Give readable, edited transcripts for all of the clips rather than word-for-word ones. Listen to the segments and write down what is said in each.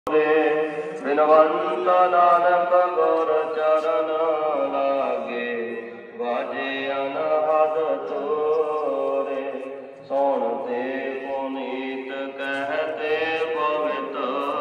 ਬਿਨਵੰਤ ਨਾਨਕ ਗੁਰ ਚਰਨ ਲਾਗੇ, ਵਾਜੇ ਅਨਹਦ ਤੋਰੇ। ਸੁਣਤੇ ਪੁਨੀਤ ਕਹਿਤੇ ਪਵਿੱਤ,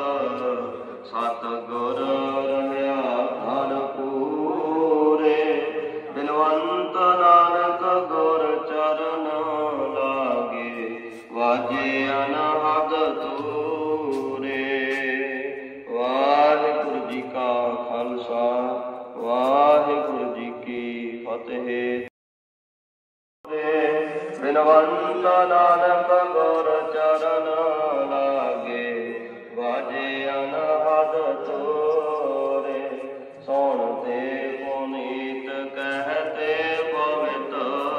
ਸਤਿਗੁਰ ਰਹਿਆ ਧਨ ਪੂਰੇ। ਬਿਨਵੰਤ ਨਾਨਕ ਗੁਰ ਚਰਨ ਲਾਗੇ, ਵਾਜੇ ਅਨਹਦ ਤੋਰੇ। ਵਾਹਿਗੁਰੂ ਜੀ ਕਾ ਖਾਲਸਾ, ਵਾਹਿਗੁਰੂ ਜੀ ਕੀ ਫਤਿਹ। ਬਿਨਵੰਤ ਨਾਨਕ ਗੁਰ ਚਰਨ ਲਾਗੇ, ਵਾਜੇ ਅਨਹਦ ਤੋਰੇ। ਸੁਣਤੇ ਪੁਨੀਤ ਕਹਿਤੇ ਪਵਿੱਤ,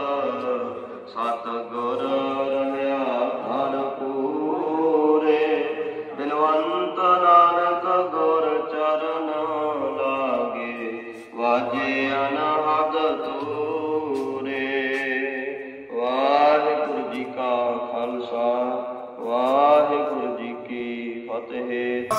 ਸਤਿਗੁਰ ਰਹਿਆ ਧਨ ਪੂਰੇ। ਬਿਨਵੰਤ ਨਾਨਕ ਗੁਰ ਚਰਨ ਲਾਗੇ, ਵਾਜੇ ਅਨਹਦ ਤੋਰੇ। ਵਾਹਿਗੁਰੂ ਜੀ ਕਾ ਖਾਲਸਾ, ਵਾਹਿਗੁਰੂ ਜੀ ਕੀ ਫਤਿਹ।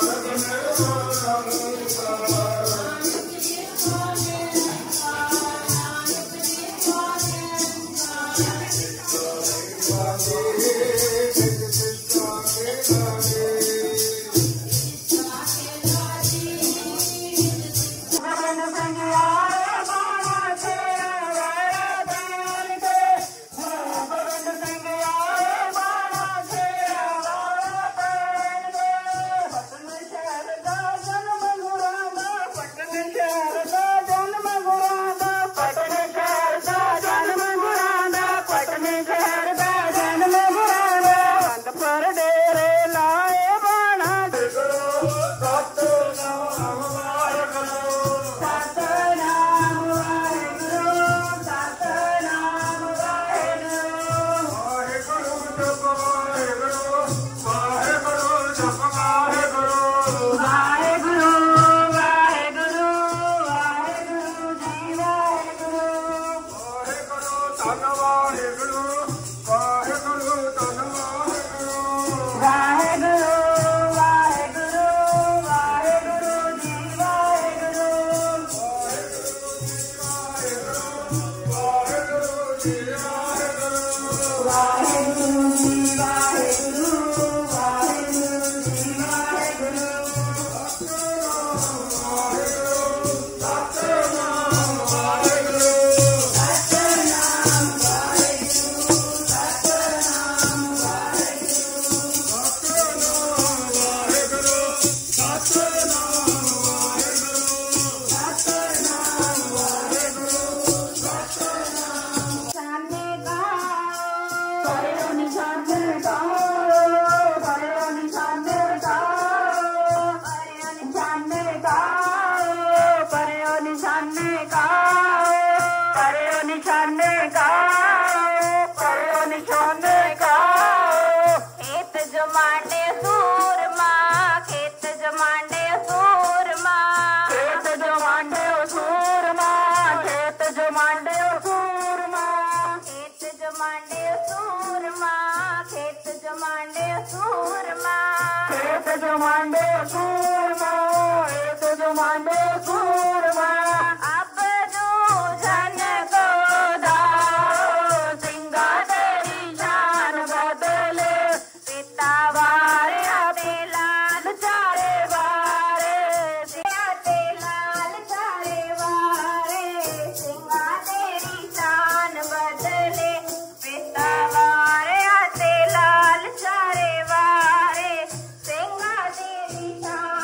ਸਿੰਘਾਂ ਤੇਰੀ ਸ਼ਾਨ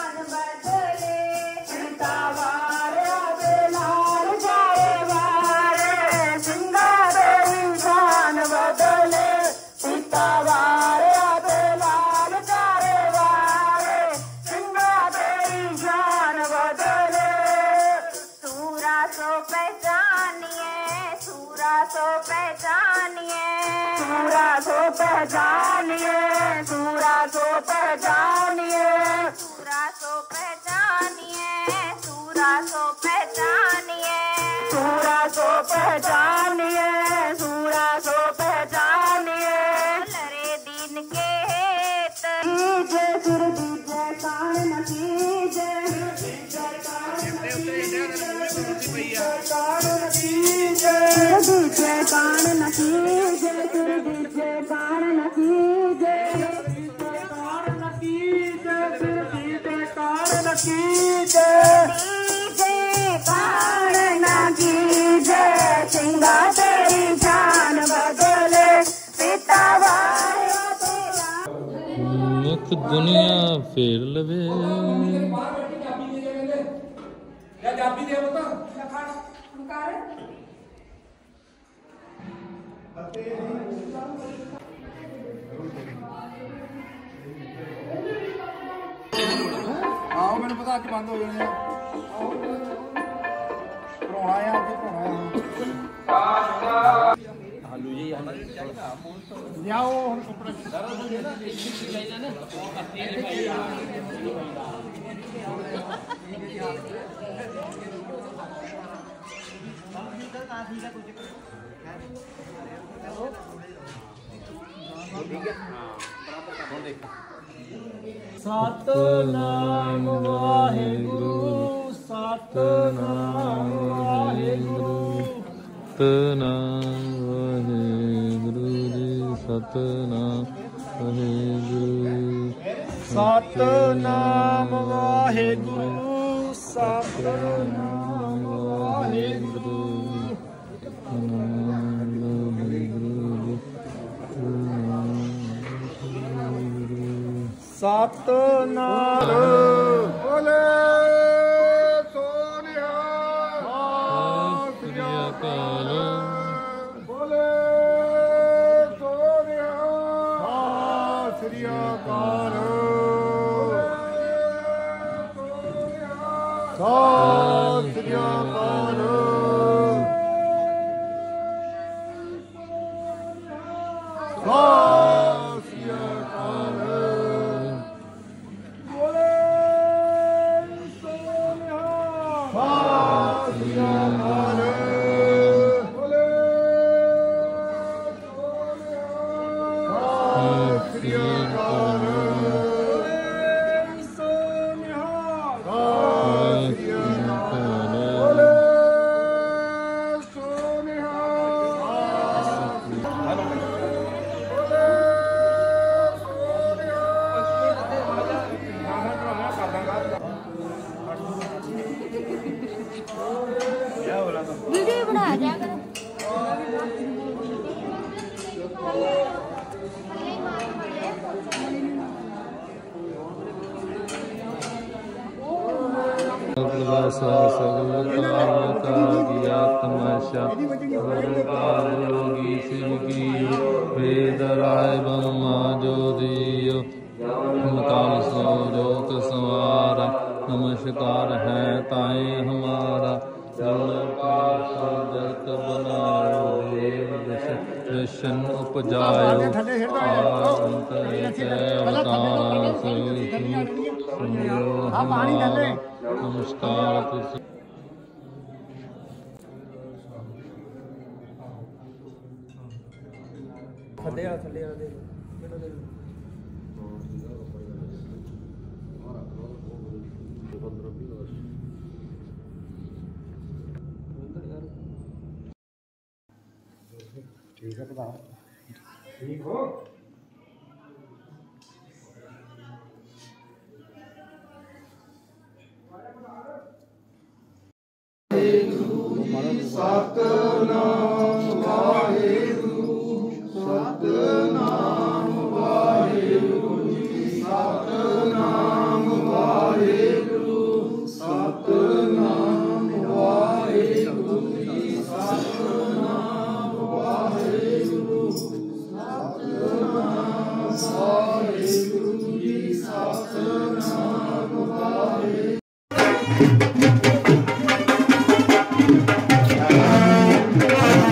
दुनिया फेर लवे आओ मैंने पता अज बंद हो जाने भराना है अज भराना आलू जी लियाओ हम सतनाम वाहिगुरु सतनाम वाहिगुरु सतनाम वाहिगुरु जी सतनाम वाहिगुरु सतनाम वाहिगुरु सतनाम वाहिगुरु सतनाम बोले सोनिया श्री अकाल बोले सोनिया श्री अकाल श्री अकाल वीडियो बना दिया करो सगल काल का किया तमाशा योगी शिव की वेद राय ब्रह्मा जो दियो काल सो जोत सवारा नमस्कार है ताए हमारा जगत बनाओ देव दर्शन उपजायो अवतारा हमारा नमस्कार ठीक है बता ठीक हो सतनाम वाहिगुरु सतनाम वाहिगुरु सतनाम वाहिगुरु सतनाम वाहिगुरु सतनाम वाहिगुरु सतनाम वाहिगुरु जी सतनाम वाहिगुरु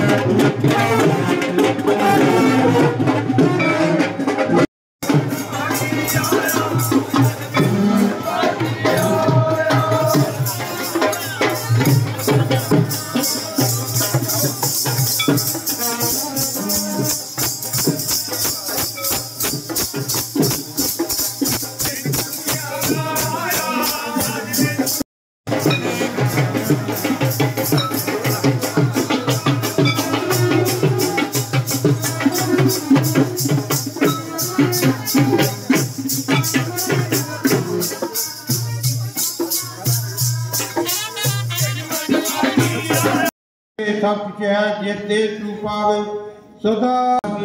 सब कुछ है जेते तू पावे सदा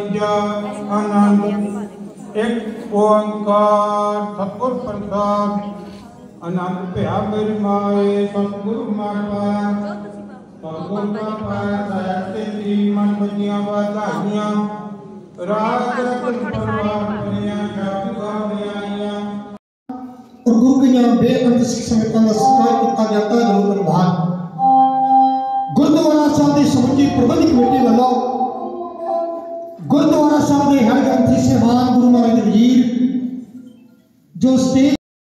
आनंद एक ओंकार सतगुर प्रसाद आनंद भया मेरी माए सतगुरु माता सतगुर का पाया दया तेरी मन बजियां वाधाइयां रात रतन परवार बनिया शब्द गावनिया और गुरु की बेअंत सिख संगतां दा सत्कार किया जाता है। लोक भाग गुरुद्वारा साहब की समुची प्रबंध कमेटी वालों गुरुद्वारा साहब के हर ग्रंथी सेवान गुरु महाराज वजीर जो स्टेज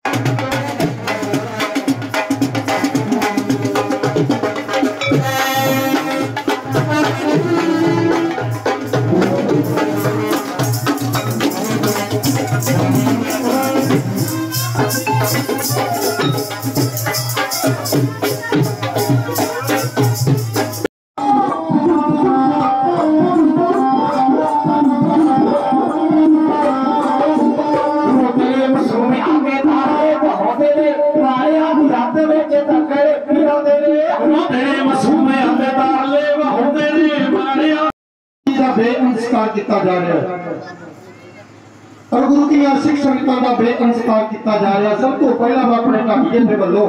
किया जा रहा है और गुरु की सिख संगतां का बेअंसकार किया जा रहा है। सब तो पहला मैं अपने ढाबे के वालों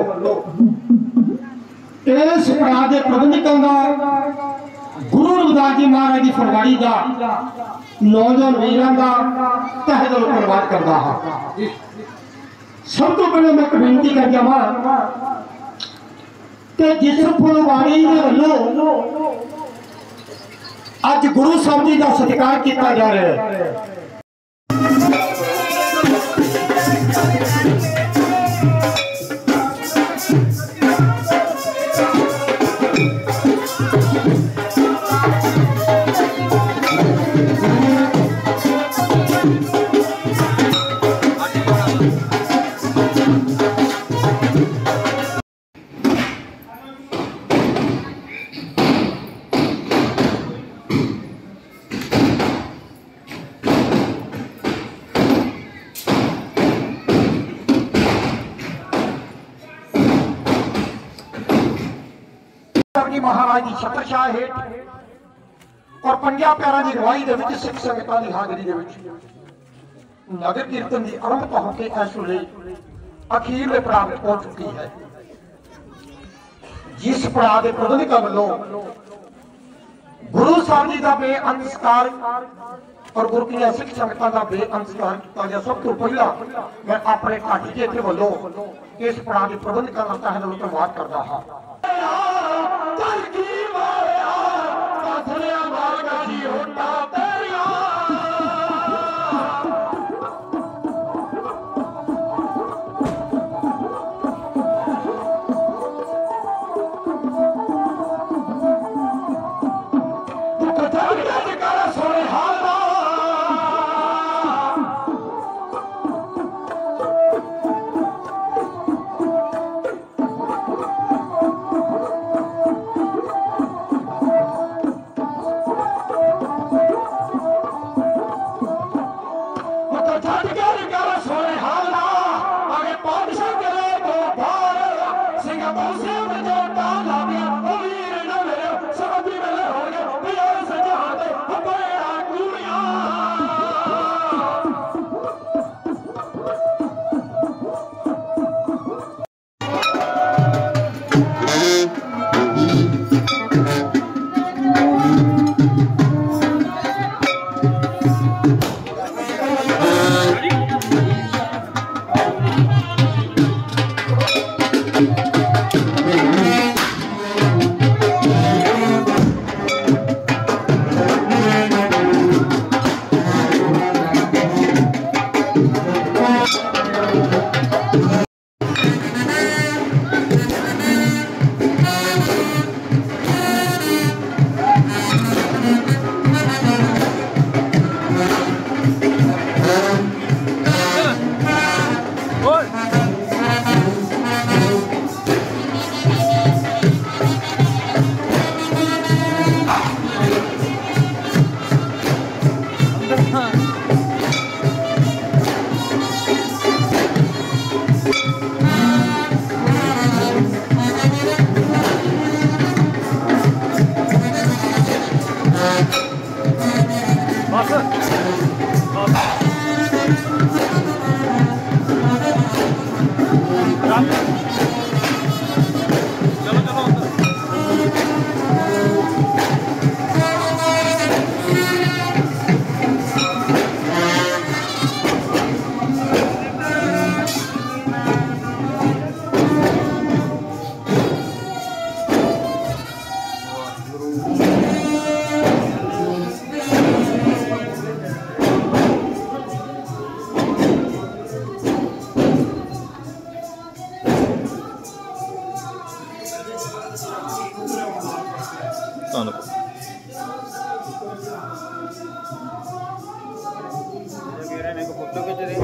इस पड़ाव के प्रबंधकों का गुरु रविदास जी महाराज की फरमाई का नौजवान वीरों का तहे दिलों धन्यवाद करता हाँ। सब तो पहले मैं बेनती कर जावा कि जिस फुलवाड़ी के वालों आज गुरु साहब जी का सत्कार किया जा रहा है। महाराज की छत्रछाह हेठ और पंजा प्यारा की गवाही दे विच सिख संगतां दी हाजरी दे विच नगर कीर्तन की आरंभ होके इस वेले अखीरले पड़ाव में पहुंच चुकी है। जिस पड़ाव के प्रबंधकों वालों गुरु साहब जी का बेअंसकार और गुरु की सिख संगतां का बेअंसकार किया गया। सब तो पहला मैं अपने घाटी जेठे वालों इस पड़ाव के प्रबंधकों का तहे दिलों धन्यवाद करता हाँ। ਫੋਟੋ ਖਿੱਚ ਰਹੇ